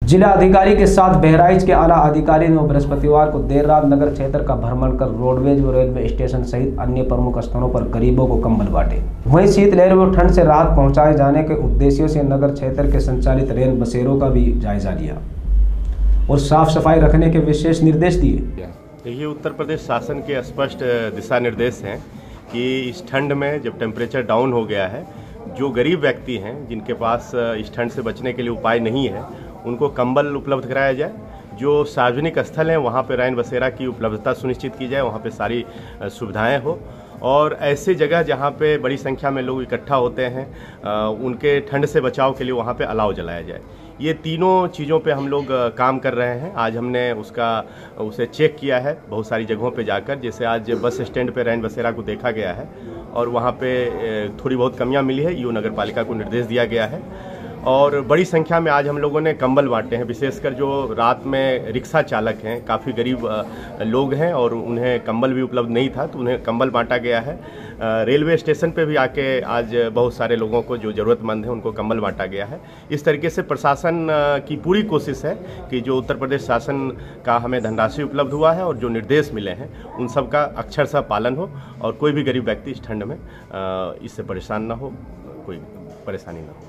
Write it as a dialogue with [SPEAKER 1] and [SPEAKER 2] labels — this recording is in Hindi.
[SPEAKER 1] जिला अधिकारी के साथ बहराइच के आला अधिकारी ने बृहस्पतिवार को देर रात नगर क्षेत्र का भ्रमण कर रोडवेज व रेलवे स्टेशन सहित अन्य प्रमुख स्थलों पर गरीबों को कंबल बांटे। वहीं शीतलहर व ठंड से राहत पहुंचाए जाने के उद्देश्य से नगर क्षेत्र के संचालित रेल बसेरों का भी जायजा लिया और साफ सफाई रखने के विशेष निर्देश दिए।
[SPEAKER 2] ये उत्तर प्रदेश शासन के स्पष्ट दिशा निर्देश हैं कि इस ठंड में जब टेम्परेचर डाउन हो गया है, जो गरीब व्यक्ति हैं जिनके पास इस ठंड से बचने के लिए उपाय नहीं है, उनको कंबल उपलब्ध कराया जाए। जो सार्वजनिक स्थल हैं वहाँ पे रैन बसेरा की उपलब्धता सुनिश्चित की जाए, वहाँ पे सारी सुविधाएं हो और ऐसी जगह जहाँ पे बड़ी संख्या में लोग इकट्ठा होते हैं उनके ठंड से बचाव के लिए वहाँ पे अलाव जलाया जाए। ये तीनों चीज़ों पे हम लोग काम कर रहे हैं। आज हमने उसे चेक किया है बहुत सारी जगहों पे जाकर। जैसे आज बस स्टैंड पे रैन बसेरा को देखा गया है और वहाँ पे थोड़ी बहुत कमियां मिली है, यूँ नगर पालिका को निर्देश दिया गया है और बड़ी संख्या में आज हम लोगों ने कंबल बांटे हैं। विशेषकर जो रात में रिक्शा चालक हैं, काफ़ी गरीब लोग हैं और उन्हें कंबल भी उपलब्ध नहीं था, तो उन्हें कंबल बांटा गया है। रेलवे स्टेशन पे भी आके आज बहुत सारे लोगों को जो ज़रूरतमंद हैं उनको कंबल बांटा गया है। इस तरीके से प्रशासन की पूरी कोशिश है कि जो उत्तर प्रदेश शासन का हमें धनराशि उपलब्ध हुआ है और जो निर्देश मिले हैं उन सब का अक्षरशः पालन हो और कोई भी गरीब व्यक्ति इस ठंड में इससे परेशान ना हो, कोई परेशानी ना हो।